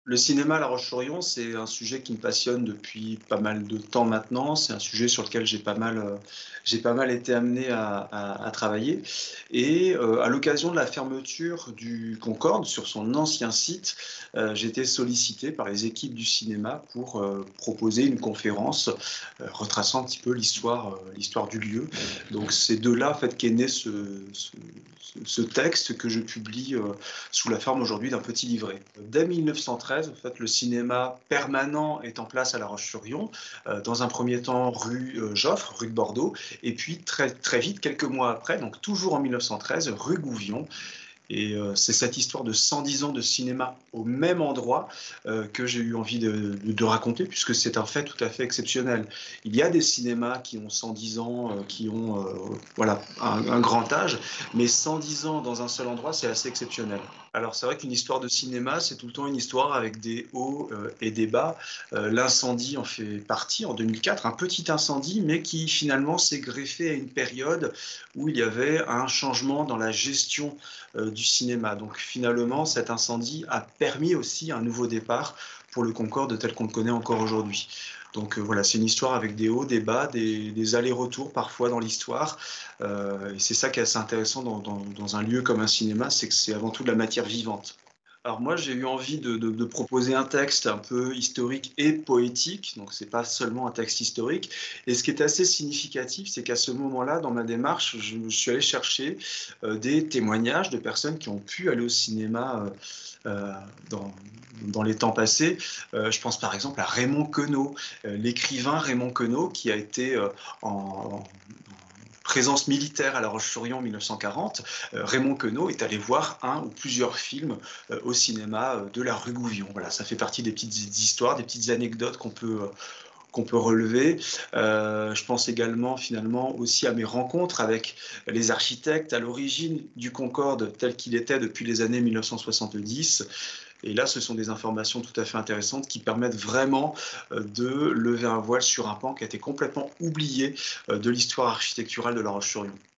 Le cinéma à La Roche-sur-Yon, c'est un sujet qui me passionne depuis pas mal de temps maintenant. C'est un sujet sur lequel j'ai pas mal été amené à travailler et à l'occasion de la fermeture du Concorde sur son ancien site, j'ai été sollicité par les équipes du cinéma pour, proposer une conférence, retraçant un petit peu l'histoire du lieu. Donc c'est de là, en fait, qu'est né ce texte que je publie, sous la forme aujourd'hui d'un petit livret. Dès 1913, en fait, le cinéma permanent est en place à La Roche-sur-Yon, dans un premier temps rue Joffre, rue de Bordeaux, et puis très, très vite, quelques mois après, donc toujours en 1913, rue Gouvion. Et c'est cette histoire de 110 ans de cinéma au même endroit que j'ai eu envie de raconter, puisque c'est un fait tout à fait exceptionnel. Il y a des cinémas qui ont 110 ans, qui ont voilà, un grand âge, mais 110 ans dans un seul endroit, c'est assez exceptionnel. Alors c'est vrai qu'une histoire de cinéma, c'est tout le temps une histoire avec des hauts et des bas. L'incendie en fait partie en 2004, un petit incendie, mais qui finalement s'est greffé à une période où il y avait un changement dans la gestion du cinéma. Donc finalement, cet incendie a permis aussi un nouveau départ pour le Concorde tel qu'on le connaît encore aujourd'hui. Donc voilà, c'est une histoire avec des hauts, des bas, des allers-retours parfois dans l'histoire. Et c'est ça qui est assez intéressant dans un lieu comme un cinéma, c'est que c'est avant tout de la matière vivante. Alors moi, j'ai eu envie de proposer un texte un peu historique et poétique, donc c'est pas seulement un texte historique. Et ce qui est assez significatif, c'est qu'à ce moment-là, dans ma démarche, je suis allé chercher des témoignages de personnes qui ont pu aller au cinéma euh, dans, dans les temps passés. Je pense par exemple à Raymond Queneau, l'écrivain Raymond Queneau, qui a été en présence militaire à La Roche-sur-Yon en 1940, Raymond Queneau est allé voir un ou plusieurs films au cinéma de la rue Gouvion. Voilà, ça fait partie des petites histoires, des petites anecdotes qu'on peut relever. Je pense également finalement aussi à mes rencontres avec les architectes à l'origine du Concorde tel qu'il était depuis les années 1970. Et là, ce sont des informations tout à fait intéressantes qui permettent vraiment de lever un voile sur un pan qui a été complètement oublié de l'histoire architecturale de La Roche-sur-Yon.